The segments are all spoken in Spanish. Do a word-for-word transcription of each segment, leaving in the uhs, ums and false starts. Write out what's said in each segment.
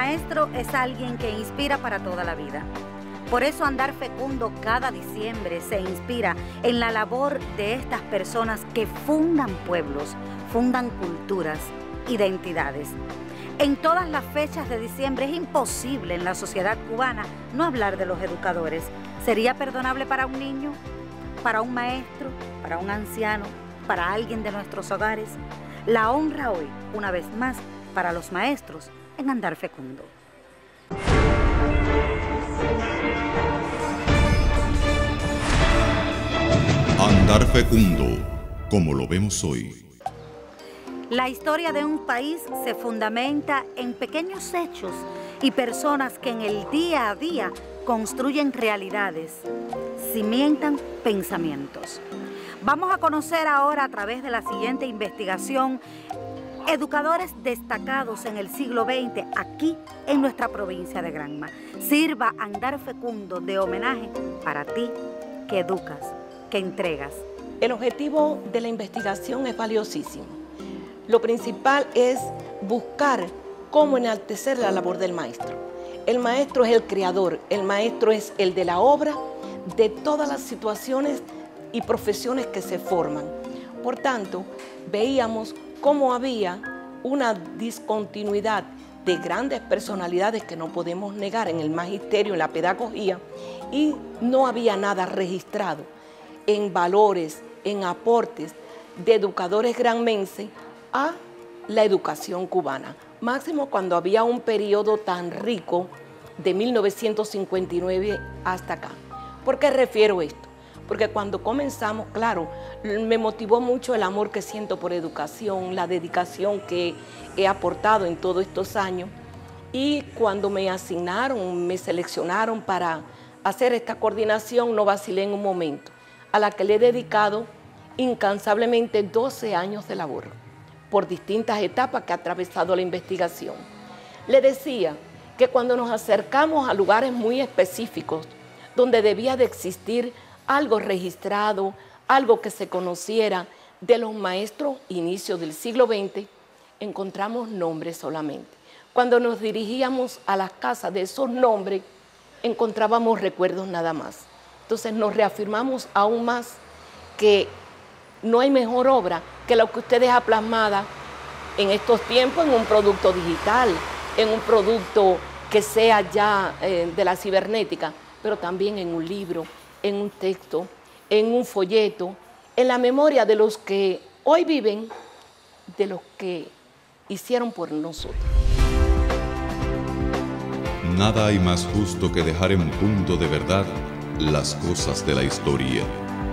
maestro es alguien que inspira para toda la vida. Por eso Andar Fecundo cada diciembre se inspira en la labor de estas personas que fundan pueblos, fundan culturas, identidades. En todas las fechas de diciembre es imposible en la sociedad cubana no hablar de los educadores. ¿Sería perdonable para un niño, para un maestro, para un anciano, para alguien de nuestros hogares? La honra hoy, una vez más, para los maestros en Andar Fecundo. Andar Fecundo, como lo vemos hoy. La historia de un país se fundamenta en pequeños hechos y personas que en el día a día construyen realidades, cimientan pensamientos. Vamos a conocer ahora a través de la siguiente investigación educadores destacados en el siglo veinte aquí en nuestra provincia de Granma. Sirva Andar Fecundo de homenaje para ti que educas, que entregas. El objetivo de la investigación es valiosísimo. Lo principal es buscar cómo enaltecer la labor del maestro. El maestro es el creador, el maestro es el de la obra de todas las situaciones y profesiones que se forman. Por tanto, veíamos cómo había una discontinuidad de grandes personalidades que no podemos negar en el magisterio, en la pedagogía, y no había nada registrado en valores, en aportes de educadores granmenses a la educación cubana. Máximo cuando había un periodo tan rico de mil novecientos cincuenta y nueve hasta acá. ¿Por qué refiero esto? Porque cuando comenzamos, claro, me motivó mucho el amor que siento por educación, la dedicación que he aportado en todos estos años. Y cuando me asignaron, me seleccionaron para hacer esta coordinación, no vacilé en un momento, a la que le he dedicado incansablemente doce años de labor, por distintas etapas que ha atravesado la investigación. Le decía que cuando nos acercamos a lugares muy específicos, donde debía de existir algo registrado, algo que se conociera de los maestros inicios del siglo veinte, encontramos nombres solamente. Cuando nos dirigíamos a las casas de esos nombres, encontrábamos recuerdos nada más. Entonces nos reafirmamos aún más que no hay mejor obra que la que usted deja plasmada en estos tiempos en un producto digital, en un producto que sea ya eh, de la cibernética, pero también en un libro, en un texto, en un folleto, en la memoria de los que hoy viven, de los que hicieron por nosotros. Nada hay más justo que dejar en punto de verdad las cosas de la historia.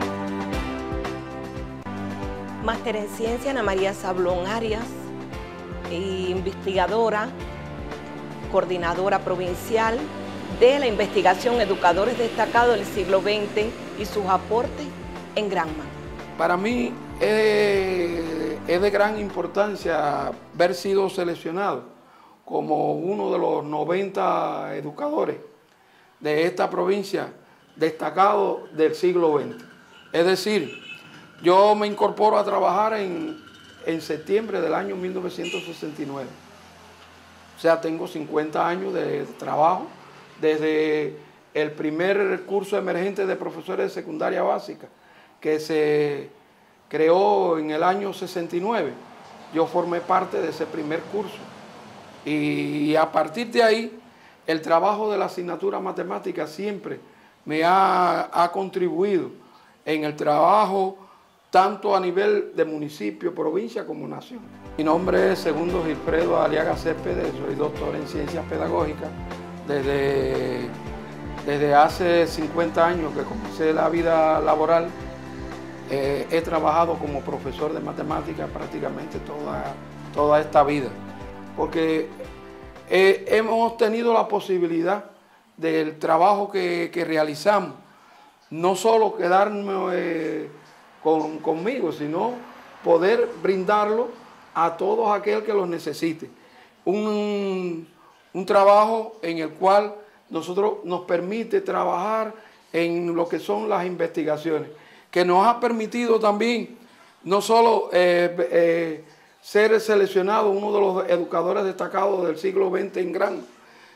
Máster en Ciencia, Ana María Sablón Arias, investigadora, coordinadora provincial de la investigación Educadores Destacados del siglo veinte y sus aportes en Granma. Para mí es, es de gran importancia haber sido seleccionado como uno de los noventa educadores de esta provincia destacados del siglo veinte. Es decir, yo me incorporo a trabajar en, en septiembre del año mil novecientos sesenta y nueve. O sea, tengo cincuenta años de trabajo desde el primer curso emergente de profesores de secundaria básica que se creó en el año sesenta y nueve. Yo formé parte de ese primer curso y a partir de ahí el trabajo de la asignatura matemática siempre me ha, ha contribuido en el trabajo tanto a nivel de municipio, provincia como nación. Mi nombre es Segundo Gilfredo Aliaga Céspedes, soy doctor en Ciencias Pedagógicas. Desde, desde hace cincuenta años que comencé la vida laboral, eh, he trabajado como profesor de matemáticas prácticamente toda, toda esta vida, porque eh, hemos tenido la posibilidad del trabajo que, que realizamos, no solo quedarme eh, con, conmigo, sino poder brindarlo a todos aquel que los necesite. Un, un trabajo en el cual nosotros nos permite trabajar en lo que son las investigaciones, que nos ha permitido también no solo eh, eh, ser seleccionado uno de los educadores destacados del siglo veinte en Granma,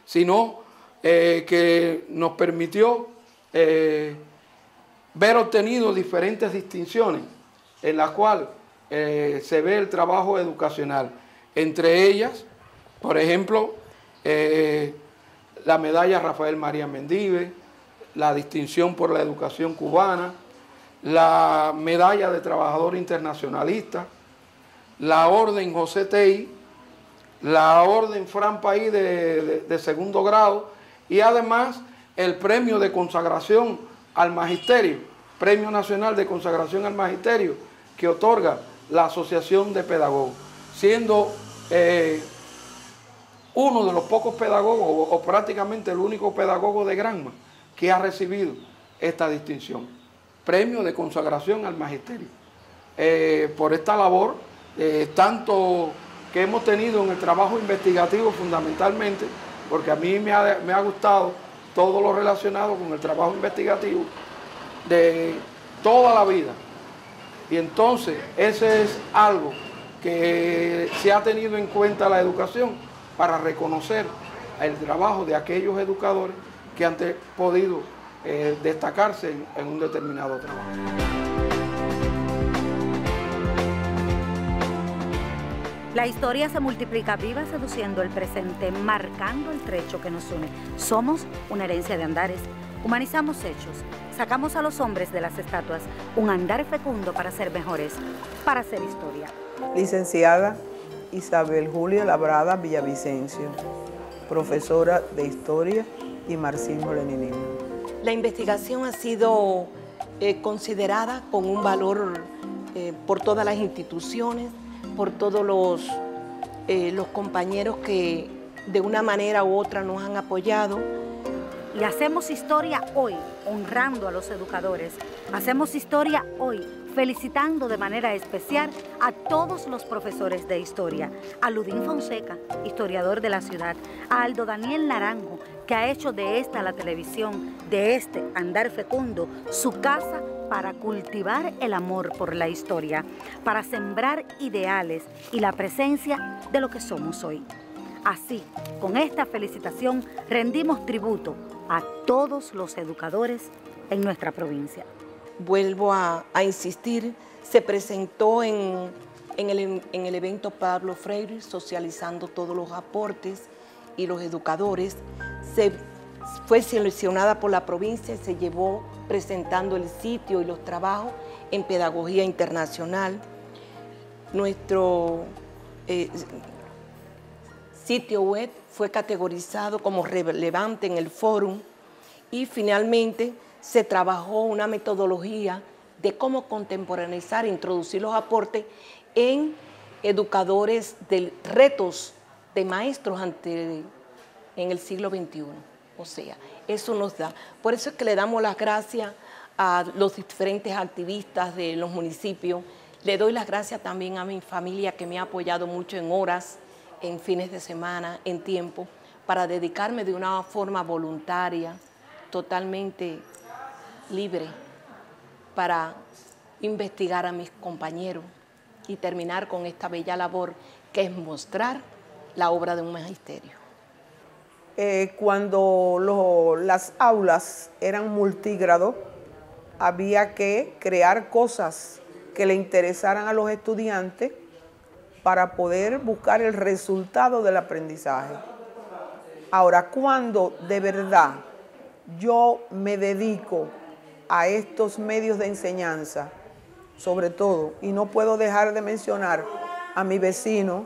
sino eh, que nos permitió eh, ver obtenido diferentes distinciones en las cuales eh, se ve el trabajo educacional. Entre ellas, por ejemplo, eh, la medalla Rafael María Mendive, la distinción por la educación cubana, la medalla de trabajador internacionalista, la orden José Tei, la orden Fran País de, de, de segundo grado y además el premio de consagración al magisterio, Premio Nacional de Consagración al Magisterio que otorga la Asociación de Pedagogos, siendo eh, uno de los pocos pedagogos o, o prácticamente el único pedagogo de Granma que ha recibido esta distinción, Premio de Consagración al Magisterio, eh, por esta labor, eh, tanto que hemos tenido en el trabajo investigativo fundamentalmente, porque a mí me ha, me ha gustado todo lo relacionado con el trabajo investigativo de toda la vida. Y entonces ese es algo que se ha tenido en cuenta la educación para reconocer el trabajo de aquellos educadores que han podido eh, destacarse en, en un determinado trabajo. La historia se multiplica viva seduciendo el presente, marcando el trecho que nos une. Somos una herencia de andares, humanizamos hechos, sacamos a los hombres de las estatuas, un andar fecundo para ser mejores, para hacer historia. Licenciada Isabel Julia Labrada Villavicencio, profesora de Historia y Marxismo-Leninismo. La investigación ha sido eh, considerada con un valor eh, por todas las instituciones, por todos los, eh, los compañeros que de una manera u otra nos han apoyado. Y hacemos historia hoy, honrando a los educadores. Hacemos historia hoy, felicitando de manera especial a todos los profesores de historia, a Ludín Fonseca, historiador de la ciudad, a Aldo Daniel Naranjo, que ha hecho de esta la televisión, de este andar fecundo, su casa para cultivar el amor por la historia, para sembrar ideales y la presencia de lo que somos hoy. Así, con esta felicitación, rendimos tributo a todos los educadores en nuestra provincia. Vuelvo a, a insistir, se presentó en, en, el, en el evento Pablo Freire, socializando todos los aportes y los educadores. Se fue seleccionada por la provincia y se llevó presentando el sitio y los trabajos en pedagogía internacional. Nuestro eh, sitio web fue categorizado como relevante en el fórum y finalmente se trabajó una metodología de cómo contemporaneizar e introducir los aportes en educadores de retos de maestros ante, en el siglo veintiuno. O sea, eso nos da. Por eso es que le damos las gracias a los diferentes activistas de los municipios. Le doy las gracias también a mi familia que me ha apoyado mucho en horas, en fines de semana, en tiempo, para dedicarme de una forma voluntaria, totalmente libre, para investigar a mis compañeros y terminar con esta bella labor que es mostrar la obra de un magisterio. Eh, cuando lo, las aulas eran multigrado, había que crear cosas que le interesaran a los estudiantes para poder buscar el resultado del aprendizaje. Ahora, cuando de verdad yo me dedico a estos medios de enseñanza, sobre todo, y no puedo dejar de mencionar a mi vecino,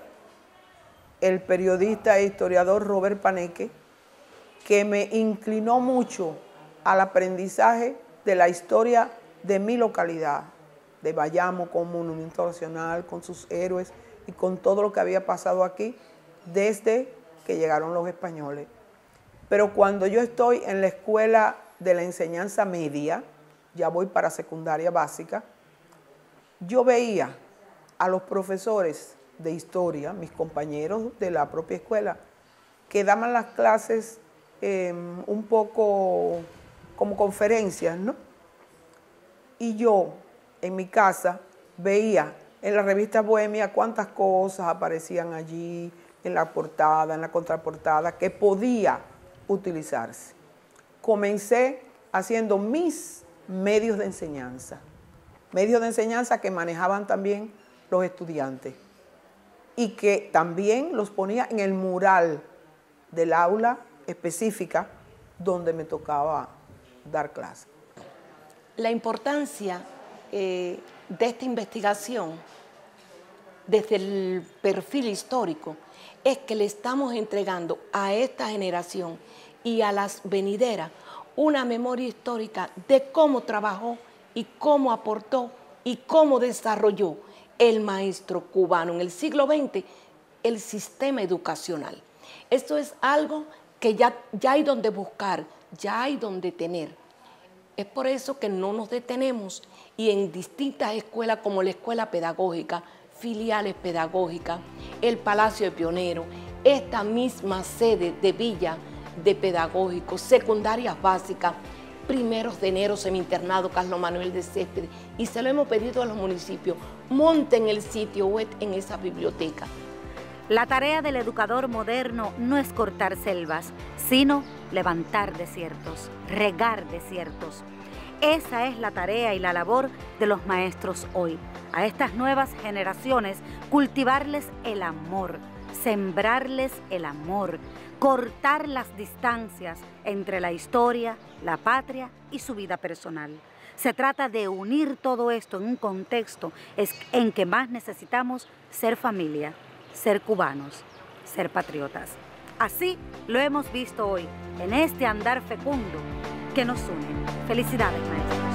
el periodista e historiador Robert Paneque, que me inclinó mucho al aprendizaje de la historia de mi localidad, de Bayamo, con Monumento Nacional, con sus héroes y con todo lo que había pasado aquí desde que llegaron los españoles. Pero cuando yo estoy en la escuela de la enseñanza media, ya voy para secundaria básica, yo veía a los profesores de historia, mis compañeros de la propia escuela, que daban las clases eh, un poco como conferencias, ¿no? Y yo, en mi casa, veía en la revista Bohemia cuántas cosas aparecían allí, en la portada, en la contraportada, que podía utilizarse. Comencé haciendo mis medios de enseñanza, medios de enseñanza que manejaban también los estudiantes y que también los ponía en el mural del aula específica donde me tocaba dar clase. La importancia eh, de esta investigación desde el perfil histórico es que le estamos entregando a esta generación y a las venideras una memoria histórica de cómo trabajó y cómo aportó y cómo desarrolló el maestro cubano en el siglo veinte el sistema educacional. Esto es algo que ya, ya hay donde buscar, ya hay donde tener. Es por eso que no nos detenemos y en distintas escuelas como la Escuela Pedagógica, filiales pedagógicas, el Palacio de Pioneros, esta misma sede de Villa de Pedagógicos, secundarias básicas, primeros de enero, semi-internado Carlos Manuel de Céspedes, y se lo hemos pedido a los municipios, monten el sitio web en esa biblioteca. La tarea del educador moderno no es cortar selvas, sino levantar desiertos, regar desiertos. Esa es la tarea y la labor de los maestros hoy. A estas nuevas generaciones, cultivarles el amor, sembrarles el amor, cortar las distancias entre la historia, la patria y su vida personal. Se trata de unir todo esto en un contexto en que más necesitamos ser familia, ser cubanos, ser patriotas. Así lo hemos visto hoy, en este andar fecundo que nos une. Felicidades, maestros.